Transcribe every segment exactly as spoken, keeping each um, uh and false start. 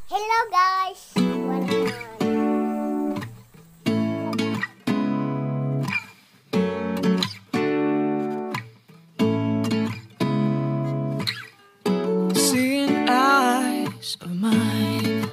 Hello guys! Welcome! Seeing eyes of mine,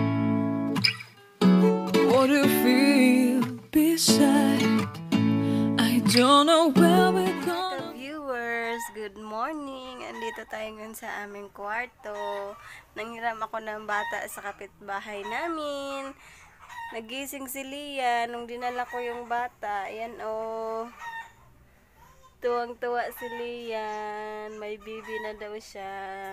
what do you feel beside? I don't know where we're gonna. Viewers, good morning. Andito tayo ngayon sa aming kwarto. Nanghiram ako ng bata sa kapitbahay namin. Nagising si Lia nung dinala ko yung bata. Ayan oh. Tuwang-tuwa si Lian. May baby na daw siya.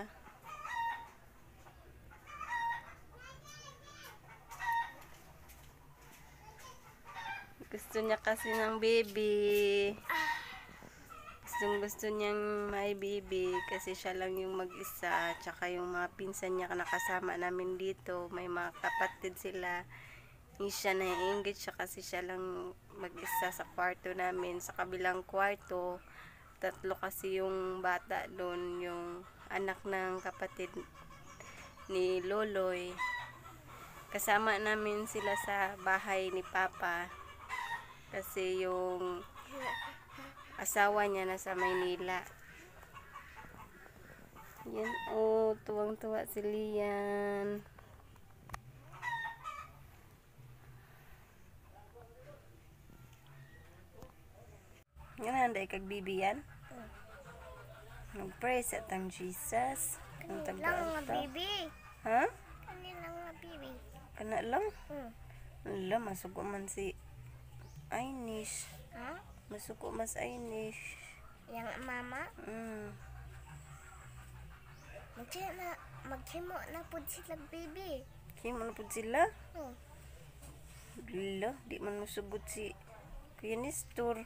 Gusto niya kasi ng baby. Gustong gusto niyang may baby kasi siya lang yung mag-isa. Tsaka yung mga pinsan niya nakasama namin dito. May mga kapatid sila. Hindi siya naiingit siya kasi siya lang mag-isa sa kwarto namin. Sa kabilang kwarto, tatlo kasi yung bata doon. Yung anak ng kapatid ni Loloy. Kasama namin sila sa bahay ni Papa. Kasi yung asawa niya nasa Maynila. Yan oh, tuwang-tuwa si Lian. Yan anday kag bibi yan. Nag-pray sa tang Jesus. Kang Lang nga taga-alta. baby! Ha? Kanina nga baby! Kana lang? Hmm. Ala, masuko man si Ainish. Ha? Masuko mas Ainish. Yang mama? Mm. Magsiya na, maghimo na po sila baby. Kaya mo na po sila? Hmm. Ala, di man masugot si Kuya Nestor.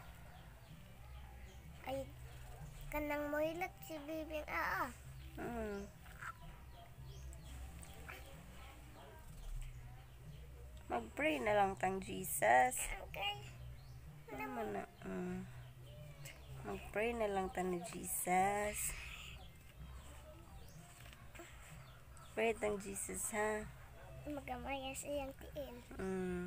Ay, kanang moilat si baby ang aa. Mm. Mag-pray na lang tang Jesus. Okay. Ano na? Mm. Mag-pray na lang tang na Jesus. Pray tang Jesus ha. Magamaya siyang tiin. Mm.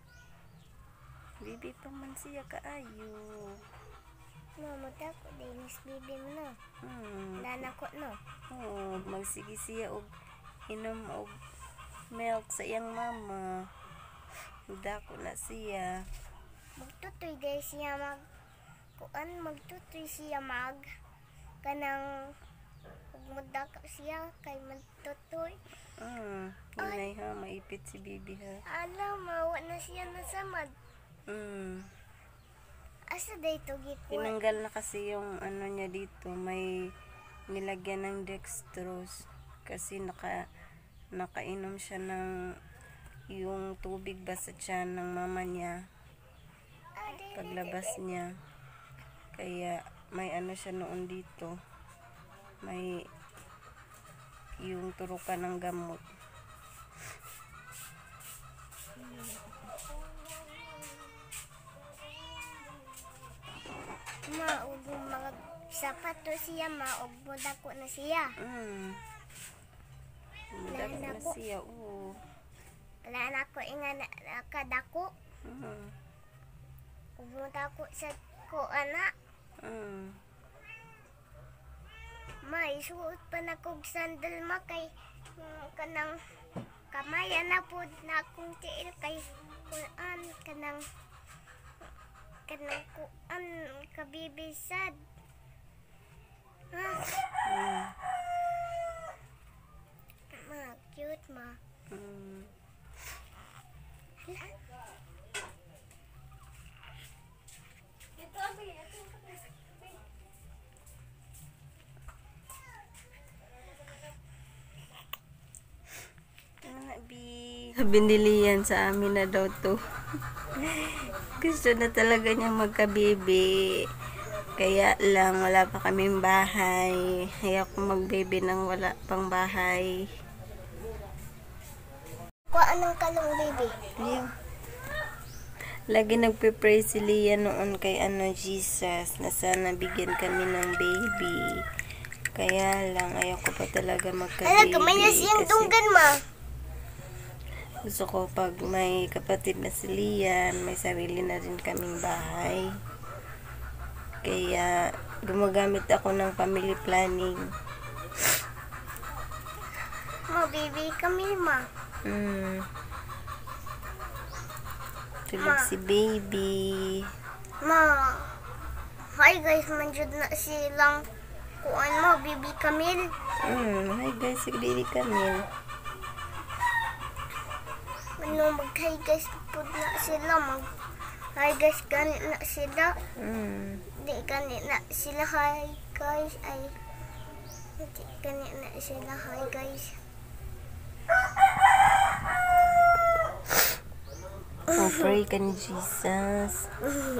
Bibi pa man siya kaayo. Mamuta ko, dinis baby mo na. Hmm. Lana ko no. Oh, magsige siya og inom og milk sa iyang mama. Dako na siya. Magtutoy dahil siya mag... Kuan, magtutoy siya mag... Kanang... Magmudaka siya kay magtutoy. Hmm. Inay ha, maipit si Bibi ha. Alam, mawa na siya nasamad. Hmm. Asa dito gito? Tinanggal na kasi yung ano niya dito, may nilagyan ng dextrose kasi naka nakainom siya ng yung tubig ba sa tiyan ng mama niya paglabas niya, kaya may ano siya noon dito, may yung turukan ng gamot. Maug mga sapato siya, maug mudako na siya. Mm. Dako na Dako. siya, oo. Wala na ko inga na nakadako. Mm. Ug mudako sa ko ana. Mm. May suot pa na kog sandal ma kay mm, kanang kamaya na pod na akong tiil kay kuan kanang kanang kuan kabibisad. Ha? Mm. Ma, cute ma. Mm. Binili yan sa amin na daw to. Gusto na talaga niya magka-baby. Kaya lang wala pa kaming bahay. Kaya ako mag-baby nang wala pang bahay. Kuan ng kalong baby. Ayun. Lagi nagpe-pray si Lia noon kay ano Jesus na sana bigyan kami ng baby. Kaya lang ayaw ko pa talaga magka-baby. Ala, kamay na siyang kasi- tunggan ma. Gusto ko pag may kapatid na si Lian, may sarili na rin kaming bahay. Kaya gumagamit ako ng family planning. Ma, baby kami, ma. Hmm. Tulog si baby. Ma. Hi guys, manjud na silang kuan mo, baby Camille. Hmm. Hi guys, si baby Camille. Ano, mag-hi guys po na sila. Mag hi guys, ganit na sila. Hmm. Di ganit na sila, hi guys. Ay, di ganit na sila, hi guys. Oh, pray ka ni Jesus.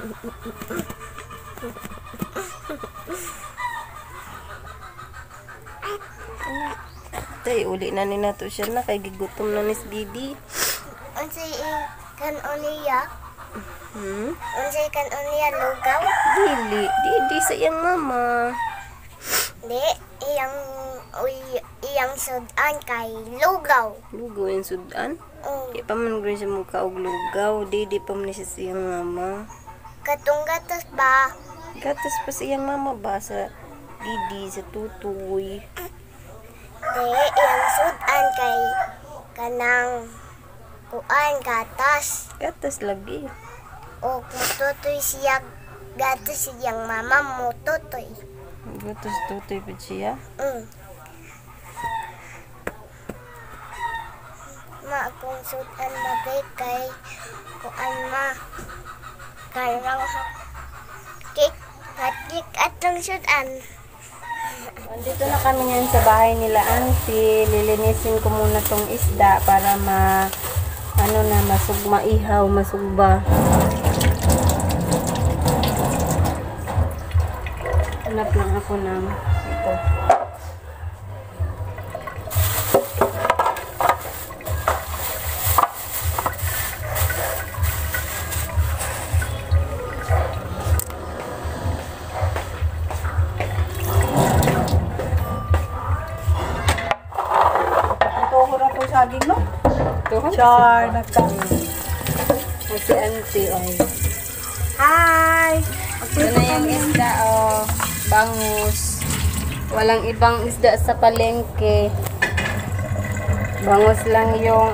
Tay, uli na ni nato siya na. Kay gigutom na ni si Didi. Unsay kan uliya? Hmm? Unsay kan uliya, lugaw? Dili. Didi sa iyang mama. Di, iyang, uy, iyang sudan kay lugaw. Lugaw yung sudan. Oh, Di pa man gawin siya mukha og lugaw. Didi pa man siya sa iyang mama. katong gatos ba? Gatas pa sa iyang mama ba? Sa Didi, sa tutoy. Di, iyang sudan kay kanang kuan gatas. Gatas lagi. O kung tutoy siya, gatas siyang mama mo tutoy. Gatas tutoy pa siya. Mm. Ma, kung sudan bagay kay kuan ma. Karang cake, cake atong sudan. Andito na kami ngayon sa bahay nila Auntie. Lilinisin ko muna tong isda para ma ano na masugma ihaw, masugba. Hanap lang ako ng ito. Saging no? Ito, Char, nagka. si Auntie, ay. Hi! Ito na yung isda, oh. Bangus. Walang ibang isda sa palengke. Bangus lang yung...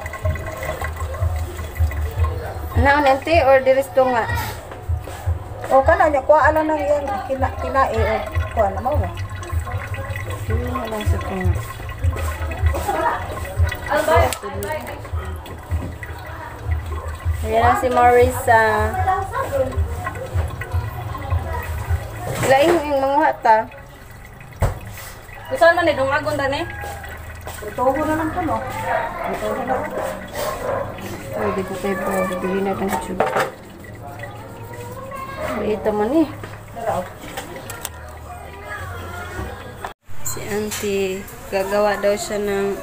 Ano, Auntie? Or diristo nga? O ka na, kuha lang ng yan. Kina, kinae, o. Kuha na mo ba? Sino na lang sa ito nga? Ayan na si Marisa. Laing yung mga hata. Gusto man ni dungagon dani? Ito ko na lang ito, no? Ito ko na lang. Pwede ko kayo po. Bili na ng tube. Ito man eh. Si Auntie, gagawa daw siya ng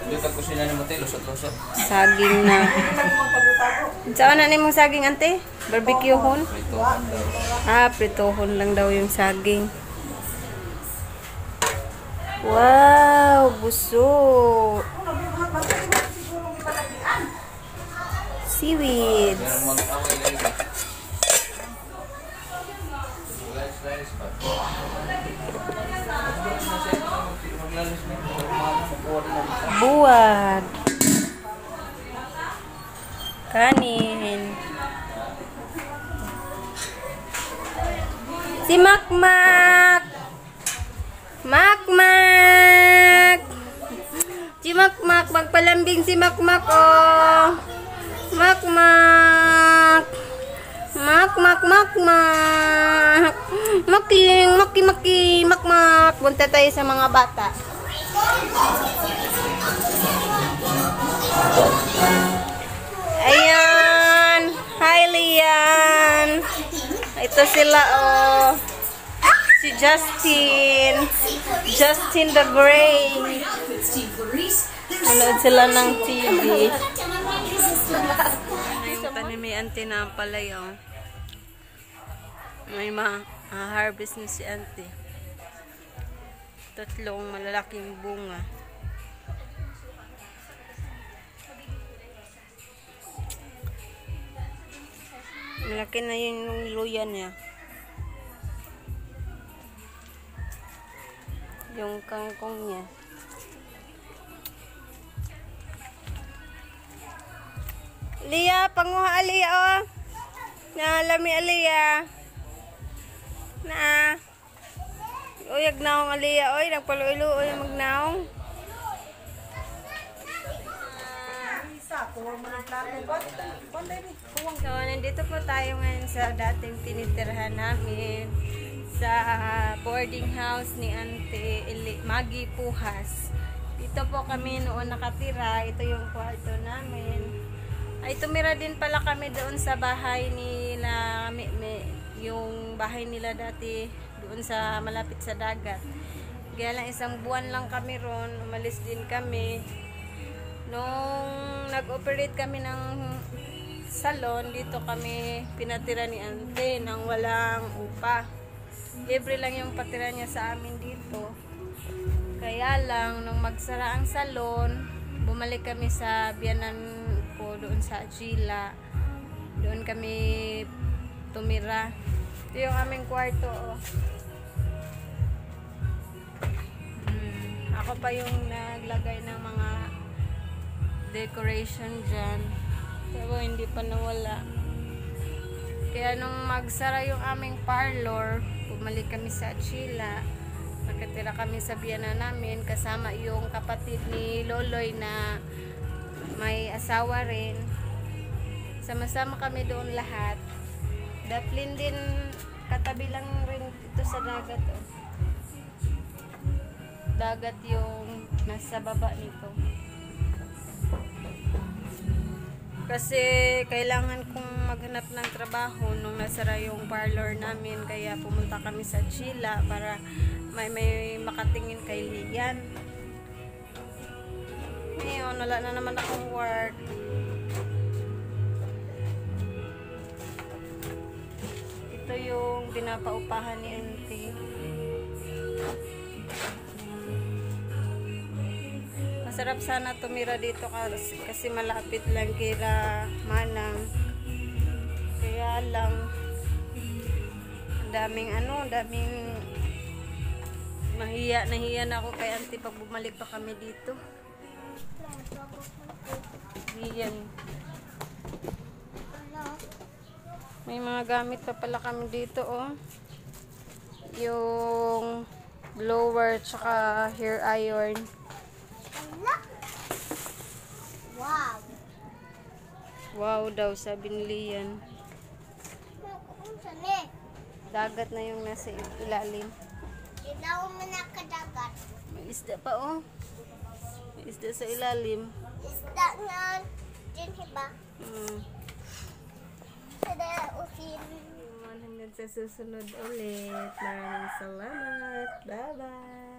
saging na. Saan na mong saging, Auntie? Barbecue hon? Ah, pritohon lang daw yung saging. Wow, buso. Seaweeds. Buwad. Kanin. Si Makmak. Makmak. Si Makmak. Magpalambing si Makmak, oh. Makmak. Makmak, Makmak. Making, maki, maki, Makmak. Punta tayo sa mga bata. Ayan. Hi, Lian. Ito sila, oh. Si Justin. Justin the Grey. Manood sila ng T V. Yung tanim may auntie na ang palay, oh. May ma-harvest na si auntie. Tatlong malalaking bunga. Malaki na yung luya niya. Yung kangkong niya. Lia, panguha Alia oh. Na lami Alia. Na. Uyag naong Alia oy, nagpaluilo-uloy magnaong. So, nandito po tayo ngayon sa dating tinitirhan namin sa boarding house ni Auntie Eli, Maggie Puhas. Dito po kami noon nakatira. Ito yung kwarto namin. Ay, tumira din pala kami doon sa bahay nila, may, may, yung bahay nila dati doon sa malapit sa dagat. Kaya lang isang buwan lang kami ron, umalis din kami. Nung nag-operate kami ng salon, dito kami pinatira ni Auntie nang walang upa. Libre lang yung patira niya sa amin dito. Kaya lang, nung magsara ang salon, bumalik kami sa biyanan ko doon sa Gila. Doon kami tumira. Ito yung aming kwarto. Oh. Hmm. Ako pa yung naglagay ng mga decoration dyan. Pero hindi pa nawala. Kaya nung magsara yung aming parlor, bumalik kami sa Chila. Nakatira kami sa biyana namin kasama yung kapatid ni Loloy na may asawa rin. Sama-sama kami doon lahat. Daplin din, katabi lang rin ito sa dagat. Oh. Dagat yung nasa baba nito. Kasi kailangan kong maghanap ng trabaho nung nasara yung parlor namin. Kaya pumunta kami sa Chila para may, may makatingin kay Lian. Ngayon, wala na naman akong work. Ito yung pinapaupahan ni Auntie. Masarap sana tumira dito kasi, kasi malapit lang kila Manang. Kaya lang daming ano, daming mahiya, nahiya na ako kay Auntie pag bumalik pa kami dito. Yan. May mga gamit pa pala kami dito oh. Yung blower tsaka hair iron. Wow. Wow daw, sabi ni Lian. Dagat na yung nasa ilalim. Ilaw mo na kadagat. May isda pa oh. May isda sa ilalim. Isda nga. Diyan hiba. Hmm. Sada usin. Hanggang sa susunod ulit. Maraming salamat. Bye-bye.